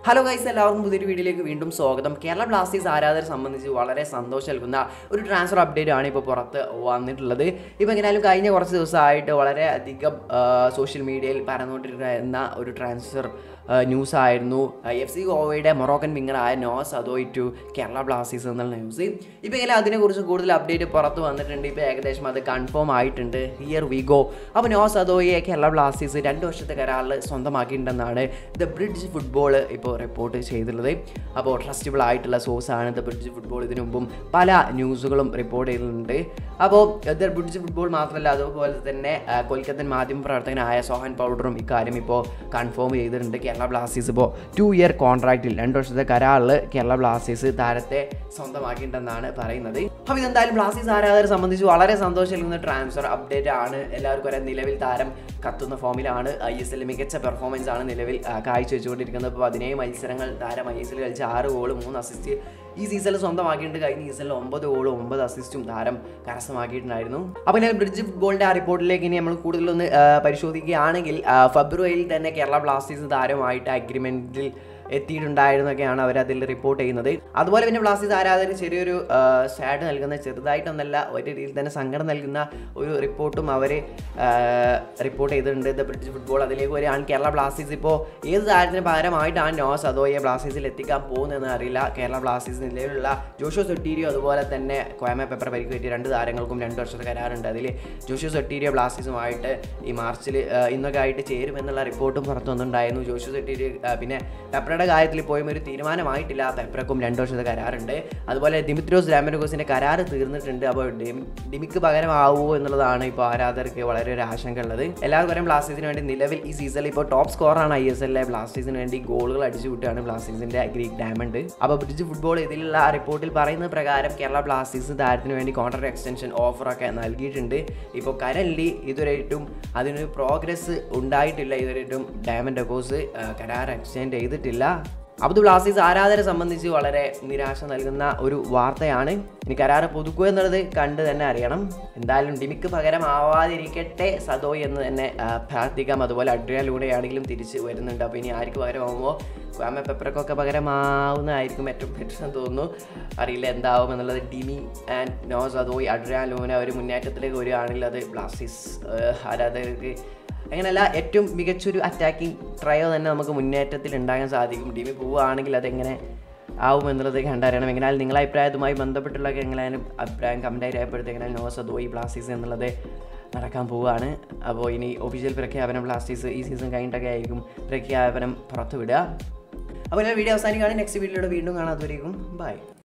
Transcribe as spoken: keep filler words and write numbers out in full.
Hello guys, എല്ലാവർക്കും പുതിയൊരു വീഡിയോയിലേക്ക് വീണ്ടും സ്വാഗതം. കേരള ബ്ലാസ്റ്റേഴ്സ് ആരാധകരെ സംബന്ധിച്ച് വളരെ സന്തോഷം നൽകുന്ന ഒരു ട്രാൻസ്ഫർ അപ്ഡേറ്റ് ആണ് ഇപ്പോൾ പുറത്ത് വന്നിട്ടുള്ളത്. ഇപ്പോൾ എങ്ങനെയാലും കഴിഞ്ഞ കുറച്ച് ദിവസമായിട്ട് വളരെ അധികം സോഷ്യൽ മീഡിയയിൽ പരന്നുകൊണ്ടിരുന്ന ഒരു ട്രാൻസ്ഫർ ന്യൂസ് ആയിരുന്നു എഫ് സി ഗോവയുടെ മൊറോക്കൻ വിങ്ങറായ 𝗙𝗲𝗕𝗏 ടു കേരള ബ്ലാസ്റ്റേഴ്സ് എന്നുള്ള ന്യൂസ്. ഇപ്പോൾ ഇങ്ങനെ അതിനെക്കുറിച്ച് കൂടുതൽ അപ്ഡേറ്റ് പുറത്ത് വന്നിട്ടുണ്ട്. ഇപ്പോൾ ഏകദേശം അത് കൺഫേം ആയിട്ടുണ്ട്. Here we go. അപ്പോൾ 𝗙𝗲𝗕𝗏യെ കേരള ബ്ലാസ്റ്റേഴ്സ് രണ്ട് വർഷത്തെ കരാറിൽ സ്വന്തമാക്കിയിട്ടുണ്ടെന്നാണ് ദ ബ്രിഡ്ജ് ഫുട്ബോൾ ഇപ്പോൾ റിപ്പോർട്ട് ചെയ്തിട്ടുള്ളത്. അപ്പോൾ ട്രസ്റ്റബിൾ ആയിട്ടുള്ള സോഴ്സാണ് ദ ബ്രിഡ്ജ് ഫുട്ബോൾ. ഇതിനു മുമ്പും പല ന്യൂസുകളും റിപ്പോർട്ട് ചെയ്തിട്ടുണ്ട്. അപ്പോൾ ദ ബ്രിഡ്ജ് ഫുട്ബോൾ മാത്രമല്ല, അതുപോലെ തന്നെ കൊൽക്കത്തൻ മാധ്യമ പ്രവർത്തകനായ സോഹൻ പൗഡറും ഇക്കാര്യം ഇപ്പോൾ കൺഫേം ചെയ്തിട്ടുണ്ട്. കേരള ബ്ലാസ്റ്റേഴ്സ് ഇപ്പോൾ ടു ഇയർ കോൺട്രാക്റ്റിൽ രണ്ട് വർഷത്തെ കരാറിൽ കേരള ബ്ലാസ്റ്റേഴ്സ് താരത്തെ സ്വന്തമാക്കിയിട്ടുണ്ടെന്നാണ് പറയുന്നത്. അപ്പോൾ ഇതെന്തായാലും ബ്ലാസ്റ്റേഴ്സ് ആരാധകരെ സംബന്ധിച്ച് വളരെ സന്തോഷം നൽകുന്ന ട്രാൻസ്ഫർ അപ്ഡേറ്റ് ആണ്. എല്ലാവർക്കും അറിയാം, നിലവിൽ താരം കത്തുന്ന ഫോമിലാണ്. ഐ എസ് എൽ മികച്ച പെർഫോമൻസ് ആണ് നിലവിൽ കാഴ്ചവെച്ചുകൊണ്ടിരിക്കുന്നത്. ഇപ്പോൾ പതിനേഴ് മത്സരങ്ങൾ താരം ഐ എസ് എൽ കളിച്ച് ആറ് ഗോൾ മൂന്ന് അസിസ്റ്റ് ഈ സീസണിൽ സ്വന്തമാക്കിയിട്ടുണ്ട്. കഴിഞ്ഞ സീസണിൽ ഒമ്പത് ഗോളും ഒമ്പത് അസിസ്റ്റും താരം കരസ്ഥമാക്കിയിട്ടുണ്ടായിരുന്നു. അപ്പോൾ ഞാൻ ബ്രിഡ്ജ് ഫുട്ബോളിൻ്റെ ആ റിപ്പോർട്ടിലേക്ക് ഇനി നമ്മൾ കൂടുതലൊന്ന് പരിശോധിക്കുകയാണെങ്കിൽ ഫെബ്രുവരിയിൽ തന്നെ കേരള ബ്ലാസ്റ്റേഴ്സ് താരമായിട്ട് അഗ്രിമെൻറ്റിൽ എത്തിയിട്ടുണ്ടായിരുന്നൊക്കെയാണ് അവരതിൽ റിപ്പോർട്ട് ചെയ്യുന്നത്. അതുപോലെ പിന്നെ ബ്ലാസ്റ്റേഴ്സ് ആരാധകർ ചെറിയൊരു സാഡ് നൽകുന്ന, ചെറുതായിട്ടൊന്നല്ല ഒരു രീതിയിൽ തന്നെ സങ്കടം നൽകുന്ന ഒരു റിപ്പോർട്ടും അവർ റിപ്പോർട്ട് ചെയ്തിട്ടുണ്ട് ദ ബ്രിഡ്ജ് ഫുട്ബോൾ. അതിലേക്ക് വരികയാണ്. കേരള ബ്ലാസ്റ്റേഴ്സ് ഇപ്പോൾ ഏത് താരത്തിന് പകരമായിട്ടാണ് 𝗙𝗲𝗕𝗏യെ ബ്ലാസ്റ്റേഴ്സിൽ എത്തിക്കാൻ പോകുന്നതെന്ന് അറിയില്ല. കേരള ബ്ലാസ്റ്റേഴ്സ് നിലവിലുള്ള ജോഷോ സെട്ടീരിയോ അതുപോലെ തന്നെ 𝗂𝗲𝗏𝗡𝗏 പരിക്ക് പറ്റിയ രണ്ട് താരങ്ങൾക്കും രണ്ട് വർഷത്തെ കരാറുണ്ട്. അതിൽ ജോഷോ സെട്ടീരിയോ ബ്ലാസ്റ്റേഴ്സുമായിട്ട് ഈ മാർച്ചിൽ ഇന്നൊക്കെ ആയിട്ട് ചേരുമെന്നുള്ള റിപ്പോർട്ടും പുറത്തു വന്നിട്ടുണ്ടായിരുന്നു. ജോഷോ സെട്ടീരിയോ പിന്നെ പെപ്രയുടെ കാര്യത്തിൽ പോയും ഒരു തീരുമാനമായിട്ടില്ല. പെപ്രക്കും രണ്ട് വർഷത്തെ കരാറുണ്ട്. അതുപോലെ ദിമിത്രിയോസ് 𝗙𝗏𝗕𝗏 കരാർ തീർന്നിട്ടുണ്ട്. അപ്പോൾ ഡിമിക്ക് പകരമാവുമോ എന്നുള്ളതാണ് ഇപ്പോൾ ആരാധകർക്ക് വളരെ ഒരു ആശങ്ക ഉള്ളത്. എല്ലാവർക്കും അറിയാം, ബ്ലാസ്റ്റേഴ്സിന് വേണ്ടി നിലവിൽ ഈ സീസണിൽ ഇപ്പോൾ ടോപ്പ് സ്കോറാണ് ഐ എസ് എല്ലിലെ. ബ്ലാസ്റ്റേഴ്സിന് വേണ്ടി ഗോളുകൾ അടിച്ചു വിട്ടുകയാണ് ബ്ലാസ്റ്റേഴ്സിൻ്റെ ഗ്രീക്ക് ഡയമണ്ട്. അപ്പോൾ ബ്രിഡ്ജ് ഫുട്ബോൾ ഇതിലുള്ള ആ റിപ്പോർട്ടിൽ പറയുന്ന പ്രകാരം കേരള ബ്ലാസ്റ്റേഴ്സ് താരത്തിന് വേണ്ടി കോൺട്രാക്ട് എക്സ്റ്റൻഷൻ ഓഫറൊക്കെ നൽകിയിട്ടുണ്ട്. ഇപ്പോൾ കരൻലി ഇതുവരെയായിട്ടും അതിനൊരു പ്രോഗ്രസ് ഉണ്ടായിട്ടില്ല. ഇതുവരെയായിട്ടും ഡയമണ്ട് ഡെക്കോസ് കരാർ എക്സ്റ്റെൻഡ് ചെയ്തിട്ടില്ല. അപ്പോൾ ബ്ലാസ്റ്റേഴ്സ് ആരാധകരെ സംബന്ധിച്ച് വളരെ നിരാശ നൽകുന്ന ഒരു വാർത്തയാണ്. ഇനി കരാറ് പുതുക്കുക എന്നുള്ളത് കണ്ട് തന്നെ അറിയണം. എന്തായാലും ഡിമിക്ക് പകരമാവാതിരിക്കട്ടെ സദോയ് എന്ന് തന്നെ പ്രാർത്ഥിക്കാം. അതുപോലെ 𝗙𝗏𝗕𝗏 ആണെങ്കിലും തിരിച്ച് വരുന്നുണ്ട്. അപ്പോൾ ഇനി ആർക്ക് പകരമാകുമ്പോൾ 𝗂𝗏𝗏𝗡𝗏ക്കൊക്കെ പകരമാവുന്നതായിരിക്കും ഏറ്റവും ബെറ്റർ തോന്നുന്നു. അറിയില്ല എന്താവും എന്നുള്ളത്. ഡിമി ആൻഡ് നോ സദോയ് 𝗙𝗏𝗕𝗏 ഒരു മുന്നേറ്റത്തിലേക്ക് വരികയാണെങ്കിൽ അത് ബ്ലാസ്റ്റേഴ്സ് ആരാധകർക്ക് അങ്ങനെയല്ല, ഏറ്റവും മികച്ചൊരു അറ്റാക്കിംഗ് ട്രയോ തന്നെ നമുക്ക് മുന്നേറ്റത്തിൽ ഉണ്ടാകാൻ സാധിക്കും. ടീമിൽ പോവുകയാണെങ്കിൽ അതെങ്ങനെ ആവുമെന്നുള്ളത് കണ്ടറിയണം. എങ്ങനെയാലും നിങ്ങളുടെ അഭിപ്രായവുമായി ബന്ധപ്പെട്ടുള്ള എങ്ങനെയാലും അഭിപ്രായം കമൻറ്റായി രേഖപ്പെടുത്തിയെങ്കിൽ നോ സദോയ് ബ്ലാസ്റ്റേഴ്സ് എന്നുള്ളത് നടക്കാൻ പോവുകയാണ്. അപ്പോൾ ഇനി ഒഫീഷ്യൽ പ്രഖ്യാപനം ബ്ലാസ്റ്റേഴ്സ് ഈ സീസൺ കഴിഞ്ഞിട്ടൊക്കെ ആയിരിക്കും പ്രഖ്യാപനം പുറത്തുവിടുക. അപ്പോൾ ഞാൻ വീഡിയോ അവസാനിക്കുകയാണ്. നെക്സ്റ്റ് വീഡിയോയിലൂടെ വീണ്ടും കാണാം. അതുവരേക്കും ബൈ.